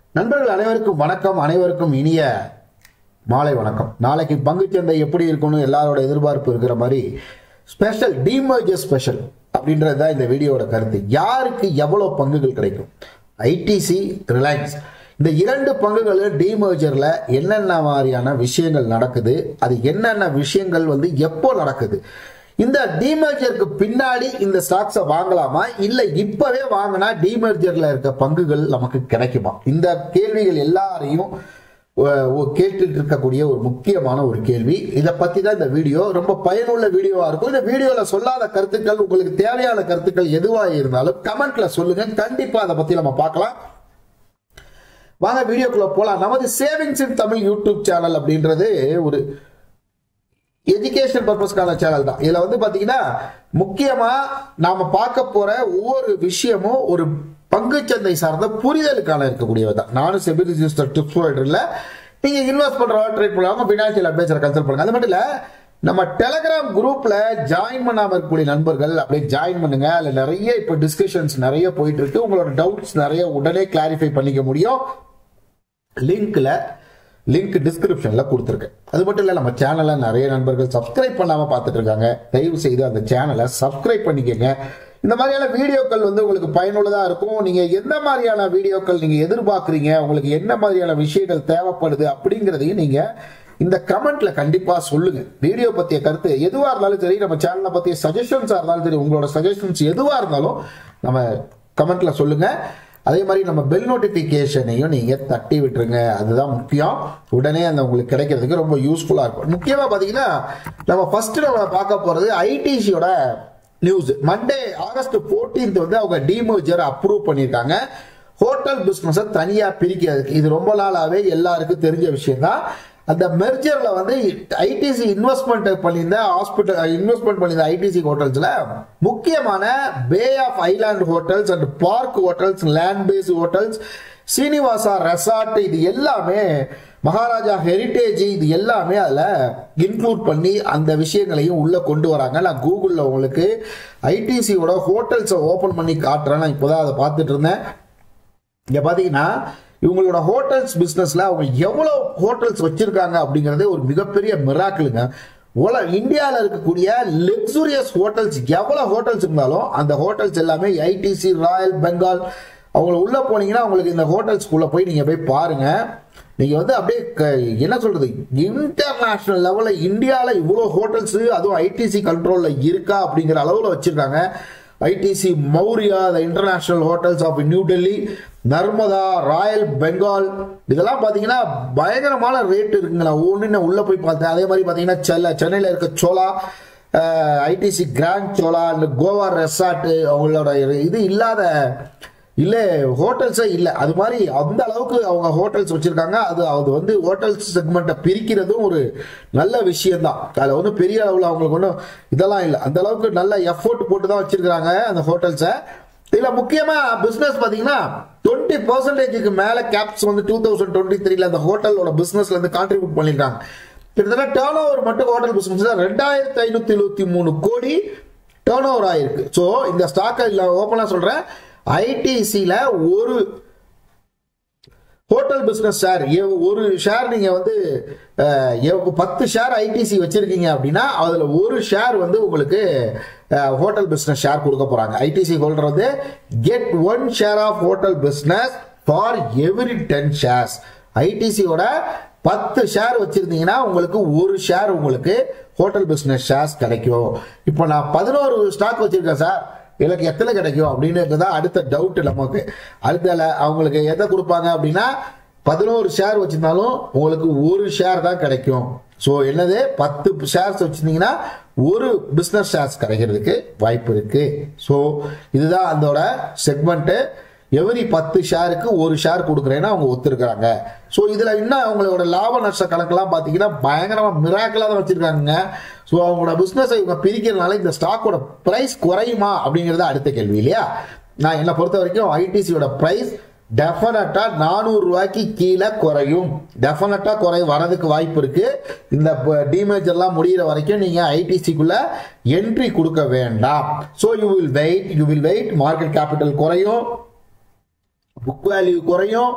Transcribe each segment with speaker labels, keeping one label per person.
Speaker 1: நண்பர்கள் அனைவருக்கும் வணக்கம். அனைவருக்கும் இனிய மாலை வணக்கம். நாளைக்கு பங்குச்சந்தை எப்படி இருக்கும்னு எல்லாரோட எதிர்பார்ப்பு இருக்கிற மாதிரி ஸ்பெஷல் டிமர்ஜர் ஸ்பெஷல் அப்படின்றது தான் இந்த வீடியோட கருத்து. யாருக்கு எவ்வளவு பங்குகள் கிடைக்கும்? ஐடிசி ரிலையன்ஸ் இந்த இரண்டு பங்குகள் டிமர்ஜர்ல என்னென்ன மாதிரியான விஷயங்கள் நடக்குது, அது என்னென்ன விஷயங்கள் எப்போ நடக்குது, இந்த டிமர்ஜருக்கு பின்னாடி இந்த ஸ்டாக்ஸை வாங்கலாமா இல்ல இப்பவே வாங்கினா டிமர்ஜர்ல இருக்க பங்குகள் நமக்கு கிடைக்குமா? இந்த கேள்விகள் எல்லாரையும் கேட்டுட்டு இருக்கக்கூடிய ஒரு முக்கியமான ஒரு கேள்வி. இதை பத்தி தான் இந்த வீடியோ ரொம்ப பயனுள்ள வீடியோவா இருக்கும். இந்த வீடியோல சொல்லாத கருத்துக்கள், உங்களுக்கு தேவையான கருத்துக்கள் எதுவா இருந்தாலும் கமெண்ட்ல சொல்லுங்க. கண்டிப்பா அதை பத்தி நம்ம பார்க்கலாம். வாங்க வீடியோக்குள்ள போலாம். நமது savings in Tamil YouTube channel அப்படின்றது ஒரு எஜுகேஷன் பர்பஸ்க்கான சேனல் தான். இதுல பாத்தீங்கன்னா முக்கியமா நாம பார்க்க போற ஒவ்வொரு விஷயமும் ஒரு பங்குச்சந்தை சார்ந்த புரிதலுக்கான இருக்கக்கூடியதான். நானும் செபி ரிஜிஸ்டர்ட் டிப்ஸ் ப்ரொவைடர்ல நீங்க இன்வெஸ்ட் பண்ற ட்ரேட் பண்ணாம பினான்சியல் அட்வைசரை கன்சல்ட் பண்ணுங்க. அது மட்டும் இல்ல, நம்ம டெலிகிராம் குரூப்ல ஜாயின் பண்ணாம இருக்கக்கூடிய நண்பர்கள் அப்படியே ஜாயின் பண்ணுங்க. அதுல நிறைய இப்ப டிஸ்கஷன்ஸ் நிறைய போயிட்டு இருக்கு. உங்களோட டவுட்ஸ் நிறைய உடனே கிளாரிஃபை பண்ணிக்க முடியும். லிங்க் டிஸ்கிரிப்ஷன்ல கொடுத்துருக்கேன். அது மட்டும் இல்ல, நம்ம சேனலை நிறைய நண்பர்கள் சப்ஸ்கிரைப் பண்ணாம பார்த்துட்டு இருக்காங்க. தயவு செய்து அந்த சேனலை சப்ஸ்கிரைப் பண்ணிக்கங்க. இந்த மாதிரியான வீடியோக்கள் உங்களுக்கு பயனுள்ளதா இருக்கும். நீங்க எந்த மாதிரியான வீடியோக்கள் நீங்க எதிர்பார்க்குறீங்க, உங்களுக்கு என்ன மாதிரியான விஷயங்கள் தேவைப்படுது அப்படிங்கிறதையும் நீங்க இந்த கமெண்ட்ல கண்டிப்பா சொல்லுங்க. வீடியோ பத்திய கருத்து எதுவா இருந்தாலும் சரி, நம்ம சேனலை பத்திய சஜஷன்ஸா இருந்தாலும் சரி, உங்களோட சஜஷன்ஸ் எதுவா இருந்தாலும் நம்ம கமெண்ட்ல சொல்லுங்க. அதே மாதிரி நம்ம பெல் நோட்டிபிகேஷனையும் நீங்க தட்டி விட்டுருங்க. அதுதான் முக்கியம். உடனே அந்த உங்களுக்கு கிடைக்கிறதுக்கு ரொம்ப யூஸ்ஃபுல்லா இருக்கும். முக்கியமா பாத்தீங்கன்னா நம்ம ஃபர்ஸ்ட் நம்ம பார்க்க போறது ஐடிசியோட நியூஸ். மண்டே ஆகஸ்ட் 14 அவங்க டிமர்ஜர் அப்ரூவ் பண்ணிருக்காங்க. ஹோட்டல் பிசினஸ் தனியா பிரிக்கிறதுக்கு. இது ரொம்ப நாளாவே எல்லாருக்கும் தெரிஞ்ச விஷயம் தான். அந்த மெர்ஜர்ல ஐடிசி இன்வெஸ்ட்மெண்ட் பண்ணியிருந்த ஐடிசி ஹோட்டல்ஸ்ல முக்கியமான bay of island hotels and park hotels, land base hotels, Srinivasa resort, இது எல்லாமே மகாராஜா ஹெரிட்டேஜ், இது எல்லாமே அதுல இன்க்ளூட் பண்ணி அந்த விஷயங்களையும் உள்ள கொண்டு வராங்க. நான் கூகுள்ல உங்களுக்கு ஐடிசியோட ஹோட்டல்ஸ் ஓபன் பண்ணி காட்டுறேன். நான் இப்போதான் அதை பார்த்துட்டு இருந்தேன். இங்க பாத்தீங்கன்னா இவங்களோட ஹோட்டல்ஸ் பிசினஸ்ல அவங்க எவ்வளவு ஹோட்டல்ஸ் வச்சிருக்காங்க அப்படிங்கறதே ஒரு மிகப்பெரிய மிராக்கிளுங்க. இந்தியாவில் இருக்கக்கூடிய லக்ஸூரியஸ் ஹோட்டல்ஸ் எவ்வளவு ஹோட்டல்ஸ் இருந்தாலும் அந்த ஹோட்டல்ஸ் எல்லாமே ஐடிசி ராயல் பெங்கால். அவங்க உள்ள போனீங்கன்னா உங்களுக்கு இந்த ஹோட்டல்ஸ்குள்ள போய் நீங்க போய் பாருங்க. நீங்க அப்படியே என்ன சொல்றது, இன்டர்நேஷனல் லெவல்ல இந்தியால இவ்வளவு ஹோட்டல்ஸ் அதுவும் ஐடிசி கண்ட்ரோல்ல இருக்கா அப்படிங்கிற அளவுல வச்சிருக்காங்க. ITC Maurya, international hotels of New Delhi, Narmada, royal Bengal, இதெல்லாம் பாத்தீங்கன்னா பயங்கரமான ரேட் இருக்குங்களா. ஒன்னு உள்ள போய் பார்த்தேன். அதே மாதிரி பாத்தீங்கன்னா சென்னையில இருக்க Chola, ITC grand Chola, Goa resort, அவங்களோட இது இல்லாத இல்ல ஹோட்டல்ஸே இல்ல. அது மாதிரி அந்த அளவுக்கு அவங்க ஹோட்டல்ஸ் வச்சிருக்காங்க. அது ஹோட்டல்ஸ் செக்மெண்ட்டை பிரிக்கிறதும் ஒரு நல்ல விஷயம் தான். அதுல பெரிய அளவுல அவங்களுக்கு ஒன்றும் இதெல்லாம் இல்லை. அந்த அளவுக்கு நல்ல எஃபோர்ட் போட்டு தான் வச்சிருக்காங்க அந்த ஹோட்டல்ஸை. இதுல முக்கியமா பிசினஸ் பாத்தீங்கன்னா 20% மேல கேப்ஸ் 2023 அந்த ஹோட்டலோட பிசினஸ்ல கான்ட்ரிபியூட் பண்ணிருக்காங்க. கிட்டத்தட்ட டர்ன் ஓவர் மட்டும் hotel business 2573 crore turnover ஆயிருக்கு. ஸோ இந்த ஸ்டாக் ஓப்பனா சொல்றேன், ஐடிசில ஒரு ஹோட்டல் பிசினஸ் ஷேர், ஒரு ஷேர் நீங்க 10 ஷேர் ஐடிசி வச்சிருக்கீங்க அப்படின்னா அதுல ஒரு ஷேர் உங்களுக்கு ஹோட்டல் பிசினஸ் ஷேர் கொடுக்க போறாங்க. ITC holder get 1 share of hotel business for every 10 shares. ஐடிசியோட 10 ஷேர் வச்சிருந்தீங்கன்னா உங்களுக்கு ஒரு ஷேர் உங்களுக்கு ஹோட்டல் பிசினஸ் ஷேர்ஸ் கிடைக்கும். இப்போ நான் 11 ஸ்டாக் வச்சிருக்கேன் சார், எனக்கு எத்தனை கிடைக்கும் அப்படின்னு அடுத்த டவுட் நமக்கு. அடுத்த அவங்களுக்கு எதை கொடுப்பாங்க அப்படின்னா 11 ஷேர் வச்சிருந்தாலும் உங்களுக்கு ஒரு ஷேர் தான் கிடைக்கும். ஸோ என்னது 10 ஷேர்ஸ் வச்சிருந்தீங்கன்னா ஒரு பிசினஸ் ஷேர்ஸ் கிடைக்கிறதுக்கு வாய்ப்பு இருக்கு. ஸோ இதுதான் அதோட செக்மெண்ட். எவரி 10 ஷேருக்கு ஒரு ஷேர் கொடுக்குறேன்னா அவங்க ஒத்துருக்காங்க. ஸோ இதுல இன்னும் அவங்களோட லாப நஷ்ட கணக்கெல்லாம் பாத்தீங்கன்னா பயங்கரமா மிராக்கலா தான் வச்சிருக்காங்க. ஸோ அவங்களோட பிசினஸ் இவங்க பிரிக்கிறதுனால இந்த ஸ்டாக்கோட பிரைஸ் குறையுமா அப்படிங்கறத அடுத்த கேள்வி இல்லையா. நான் என்ன பொறுத்த வரைக்கும் ஐடிசியோட பிரைஸ் டெஃபினட்டா 400 ரூபாய்க்கு கீழே குறையும். டெஃபினட்டா வரதுக்கு வாய்ப்பு இருக்கு. இந்த டிமேஜர்லாம் முடிகிற வரைக்கும் நீங்க ஐடிசிக்குள்ள என்ட்ரி கொடுக்க வேண்டாம். So you will wait. Market capital குறையும், புக் வேல்யூ குறையும்,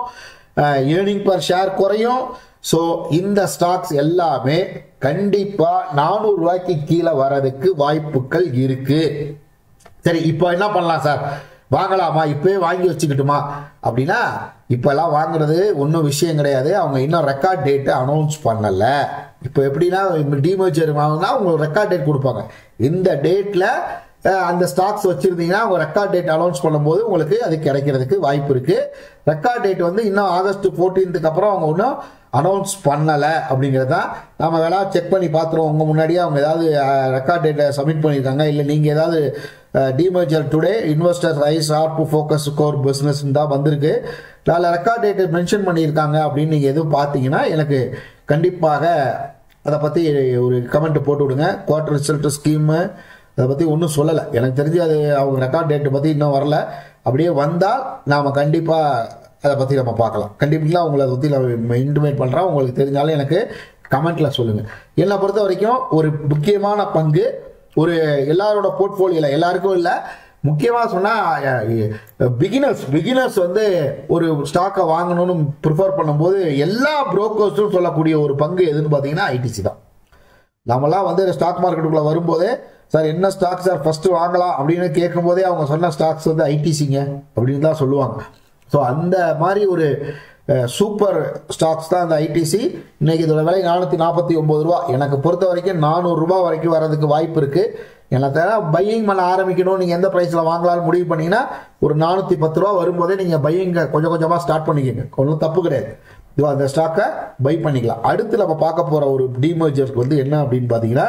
Speaker 1: ஏர்னிங் பர் ஷேர் குறையும். ஸோ இந்த ஸ்டாக்ஸ் எல்லாமே கண்டிப்பா 400 ரூபாய்க்கு கீழே வரதுக்கு வாய்ப்புகள் இருக்கு. சரி, இப்போ என்ன பண்ணலாம் சார், வாங்கலாமா, இப்பவே வாங்கி வச்சுக்கிட்டுமா அப்படின்னா, இப்பெல்லாம் வாங்குறது ஒன்றும் விஷயம் கிடையாது. அவங்க இன்னும் ரெக்கார்ட் டேட்டு அனௌன்ஸ் பண்ணல. இப்போ எப்படின்னா, டிமர்ஜர் வாங்கினா உங்களுக்கு ரெக்கார்ட் டேட் கொடுப்பாங்க. இந்த டேட்ல அந்த ஸ்டாக்ஸ் வச்சிருந்தீங்கன்னா அவங்க ரெக்கார்ட் டேட் அனௌன்ஸ் பண்ணும்போது உங்களுக்கு அது கிடைக்கிறதுக்கு வாய்ப்பு இருக்கு. ரெக்கார்ட் டேட் வந்து இன்னும் ஆகஸ்ட் 14க்கு அப்புறம் அவங்க இன்னும் அனௌன்ஸ் பண்ணலை அப்படிங்கிறது தான். நம்ம வேணா செக் பண்ணி பார்த்துருவோம். உங்க முன்னாடியே அவங்க ஏதாவது ரெக்கார்ட் டேட்டை சப்மிட் பண்ணியிருக்காங்க, இல்லை நீங்கள் ஏதாவது demerger today investor rise are to focus core business தான் வந்திருக்கு, அதில் ரெக்கார்ட் டேட்டை மென்ஷன் பண்ணியிருக்காங்க அப்படின்னு நீங்கள் எதுவும் பார்த்தீங்கன்னா எனக்கு கண்டிப்பாக அதை பற்றி ஒரு கமெண்ட் போட்டு விடுங்க. குவார்டர் ரிசல்ட் ஸ்கீமு அதை பற்றி ஒன்றும் சொல்லலை. எனக்கு தெரிஞ்சு அது அவங்க ரெக்கார்ட் டேட்டை பற்றி இன்னும் வரல. அப்படியே வந்தால் நாம் கண்டிப்பாக அதை பற்றி நம்ம பார்க்கலாம். கண்டிப்பாக உங்களை அதை பற்றி நான் இன்டிமேட் பண்ணுறேன். உங்களுக்கு தெரிஞ்சாலும் எனக்கு கமெண்ட்டில் சொல்லுங்கள். என்னை பொறுத்த வரைக்கும் ஒரு முக்கியமான பங்கு ஒரு எல்லாரோட போர்ட்ஃபோலியோவில், எல்லாருக்கும் இல்லை, முக்கியமாக சொன்னால் பிகினர்ஸ் வந்து ஒரு ஸ்டாக்கை வாங்கணும்னு ப்ரிஃபர் பண்ணும்போது எல்லா புரோக்கர்ஸும் சொல்லக்கூடிய ஒரு பங்கு எதுன்னு பார்த்தீங்கன்னா ஐடிசி தான். நம்மளாம் வந்து ஸ்டாக் மார்க்கெட்டுக்குள்ளே வரும்போதே, சார் என்ன ஸ்டாக் சார் ஃபஸ்ட்டு வாங்கலாம் அப்படின்னு கேட்கும்போதே அவங்க சொன்ன ஸ்டாக்ஸ் வந்து ஐடிசிங்க அப்படின்னு தான் சொல்லுவாங்க. ஸோ அந்த மாதிரி ஒரு சூப்பர் ஸ்டாக்ஸ் தான் அந்த ஐடிசி. இன்னைக்கு இதோட விலை 449 ரூபா. எனக்கு பொறுத்த வரைக்கும் 400 ரூபாய் வரைக்கும் வரதுக்கு வாய்ப்பு இருக்கு. எனக்கு பையிங் பண்ண ஆரம்பிக்கணும், நீங்கள் எந்த ப்ரைஸில் வாங்கலாம்னு முடிவு பண்ணீங்கன்னா ஒரு 410 ரூபா வரும்போதே நீங்கள் பையிங் கொஞ்சம் கொஞ்சமாக ஸ்டார்ட் பண்ணிக்கோங்க. ஒன்றும் தப்பு கிடையாது. அந்த ஸ்டாக்கை பை பண்ணிக்கலாம். அடுத்து நம்ம பார்க்க போகிற ஒரு டிமர்ஜருக்கு வந்து என்ன அப்படின்னு பார்த்தீங்கன்னா,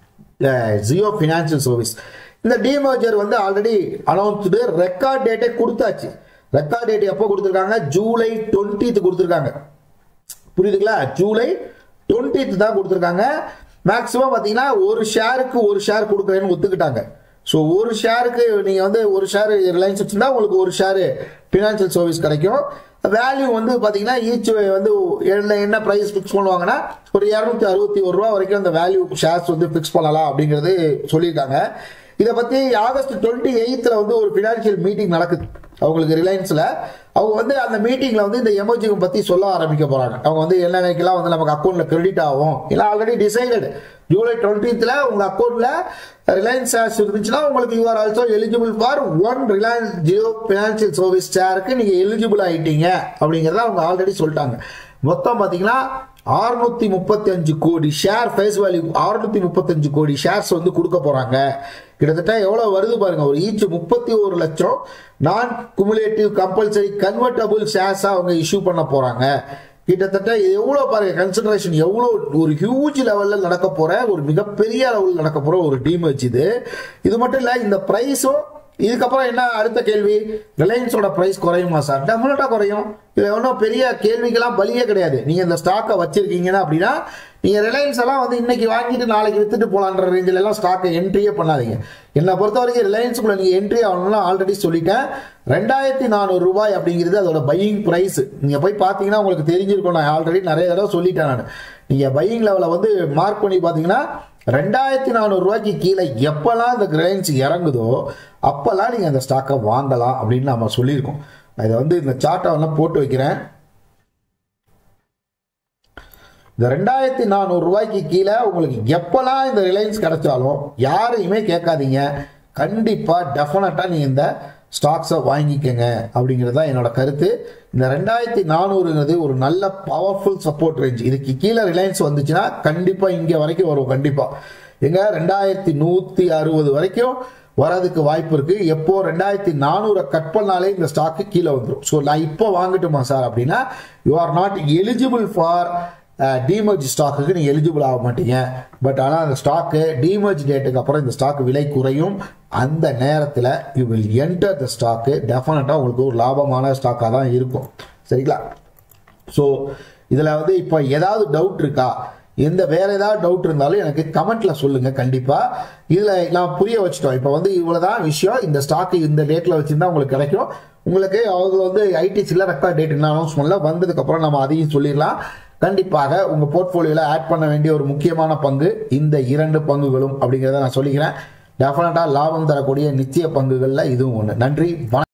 Speaker 1: ஜியோ ஃபினான்ஷியல் சர்வீஸ். இந்த டிமர்ஜர் வந்து ஆல்ரெடி அனௌன்ஸ்டு, ரெக்கார்ட் டேட்டே கொடுத்தாச்சு. ரெக்கார்ட் டேட் எப்போ கொடுத்துருக்காங்க, ஜூலை 20 கொடுத்துருக்காங்க. புரியுதுங்களா, ஜூலை 20 தான் கொடுத்துருக்காங்க. மேக்ஸிமம் பார்த்தீங்கன்னா ஒரு ஷேர் கொடுக்குறேன்னு ஒத்துக்கிட்டாங்க. ஸோ ஒரு ஷேருக்கு நீங்கள் வந்து ஒரு ஷேர் ரிலையன்ஸ் வச்சுருந்தா உங்களுக்கு ஒரு ஷேர் ஃபினான்ஷியல் சர்வீஸ் கிடைக்கும். வேல்யூ வந்து பார்த்தீங்கன்னா ஈச் வந்து என்ன ப்ரைஸ் ஃபிக்ஸ் பண்ணுவாங்கன்னா ஒரு 261 ரூபா வரைக்கும் அந்த வேல்யூ ஷேர்ஸ் வந்து ஃபிக்ஸ் பண்ணலாம் அப்படிங்கிறது சொல்லியிருக்காங்க. இதை பற்றி ஆகஸ்ட் 28 வந்து ஒரு ஃபினான்ஷியல் மீட்டிங் நடக்குது அவங்களுக்கு ரிலையன்ஸில். அவங்க வந்து அந்த மீட்டிங்கில் வந்து இந்த எமர்ஜிங் பற்றி சொல்ல ஆரம்பிக்க போகிறாங்க. அவங்க வந்து என்னென்னக்கெல்லாம் வந்து நமக்கு அக்கௌண்ட்டில் கிரெடிட் ஆகும், இல்லை ஆல்ரெடி டிசைடட் ஜூலை 20 உங்கள் அக்கௌண்ட்டில் ரிலையன்ஸ் ஷேர்ஸ் இருந்துச்சுன்னா உங்களுக்கு you are also eligible for 1 Reliance Jio financial service ஷேருக்கு நீங்கள் எலிஜிபிள் ஆகிட்டீங்க அப்படிங்கிறத அவங்க ஆல்ரெடி சொல்லிட்டாங்க. மொத்தம் பார்த்தீங்கன்னா 635 கோடி ஷேர் ஃபேஸ் வேல்யூ, 635 கோடி ஷேர்ஸ் வந்து கொடுக்க போறாங்க. கிட்டத்தட்ட எவ்வளவு வருது பாருங்க, ஒரு ஈச் 31 லட்சம் non cumulative compulsory convertible shares அவங்க இஷ்யூ பண்ண போறாங்க. கிட்டத்தட்ட எவ்வளவு பாருங்க, கன்சிடரேஷன் எவ்வளவு ஒரு ஹியூஜ் லெவல்ல நடக்க போற, ஒரு மிகப்பெரிய லெவலில் நடக்க போற ஒரு டீமர்ஜ் இது. இது மட்டும் இல்ல, இந்த பிரைஸும் இதுக்கப்புறம் என்ன அடுத்த கேள்வி, ரிலையன்ஸோட பிரைஸ் குறையுமா சார்? டெஃபினட்டா குறையும். இது ஒன்றும் பெரிய கேள்விக்கெல்லாம் பலியே கிடையாது. நீங்க இந்த ஸ்டாக்கை வச்சிருக்கீங்கன்னா அப்படின்னா நீங்க ரிலையன்ஸ் எல்லாம் வந்து இன்னைக்கு வாங்கிட்டு நாளைக்கு வித்துட்டு போலான்ற ரேஞ்சில் எல்லாம் ஸ்டாக்கை என்ட்ரியே பண்ணாதீங்க. என்னை பொறுத்த வரைக்கும் ரிலையன்ஸுக்குள்ள நீங்க என்ட்ரி ஆகணும்னா ஆல்ரெடி சொல்லிட்டேன், 2400 ரூபாய் அப்படிங்கிறது அதோட பையிங் பிரைஸ். நீங்க போய் பார்த்தீங்கன்னா உங்களுக்கு தெரிஞ்சிருக்கும். நான் ஆல்ரெடி நிறைய தடவை சொல்லிட்டேன். நான் நீங்க பையிங் லெவலை வந்து மார்க் பண்ணி பார்த்தீங்கன்னா 2400 ரூபாய்க்கு கீழே எப்பெல்லாம் இந்த ரிலையன்ஸ் இறங்குதோ அப்பெல்லாம் நீங்க அந்த ஸ்டாக்கை வாங்கலாம் அப்படின்னு நம்ம சொல்லியிருக்கோம். நான் இதை வந்து இந்த சார்ட்டை எல்லாம் போட்டு வைக்கிறேன். இந்த 2400 ரூபாய்க்கு கீழே உங்களுக்கு எப்பெல்லாம் இந்த ரிலையன்ஸ் கிடைச்சாலும் யாரையுமே கேட்காதீங்க, கண்டிப்பா டெஃபினட்டா நீங்க இந்த ஸ்டாக்ஸை வாங்கிக்கங்க அப்படிங்கிறது தான் என்னோட கருத்து. இந்த 2400ங்கிறது ஒரு நல்ல பவர்ஃபுல் சப்போர்ட் ரேஞ்ச். இதுக்கு கீழே ரிலையன்ஸ் வந்துச்சுன்னா கண்டிப்பா இங்க வரைக்கும் வரும். கண்டிப்பா எங்க 2160 வரைக்கும் வரதுக்கு வாய்ப்பு இருக்கு. எப்போ 2400 கட் பண்ணாலே இந்த ஸ்டாக்கு கீழே வந்துடும். ஸோ நான் இப்போ வாங்கட்டுமா சார் அப்படின்னா you are not eligible for demerge ஸ்டாக்குக்கு நீங்கள் எலிஜிபிள் ஆக மாட்டீங்க. பட் ஆனால் அந்த ஸ்டாக்கு டிமர்ஜ் டேட்டுக்கு அப்புறம் இந்த ஸ்டாக் விலை குறையும். அந்த நேரத்தில் you will enter the stock. டெஃபினட்டாக உங்களுக்கு ஒரு லாபமான ஸ்டாக்காக தான் இருக்கும். சரிங்களா? ஸோ இதில் வந்து இப்போ ஏதாவது டவுட் இருக்கா, வேற ஏதாவது டவுட் இருந்தாலும் எனக்கு கமெண்ட்ல சொல்லுங்க. கண்டிப்பா இதுல நான் புரிய வச்சுட்டோம். இப்போ வந்து இவ்வளவுதான் விஷயம். இந்த ஸ்டாக் இந்த டேட்ல வச்சிருந்தா உங்களுக்கு கிடைக்கும். உங்களுக்கு அவங்க வந்து ஐடிசில ரெக்கார்ட் டேட் என்ன அனௌன்ஸ்மெண்ட்ல வந்ததுக்கு அப்புறம் நம்ம அதையும் சொல்லிடலாம். கண்டிப்பாக உங்க போர்ட்போலியோல ஆட் பண்ண வேண்டிய ஒரு முக்கியமான பங்கு இந்த 2 பங்குகளும் அப்படிங்கிறத நான் சொல்லிக்கிறேன். டெஃபினட்டா லாபம் தரக்கூடிய நிச்சய பங்குகள்ல இதுவும் ஒன்று. நன்றி.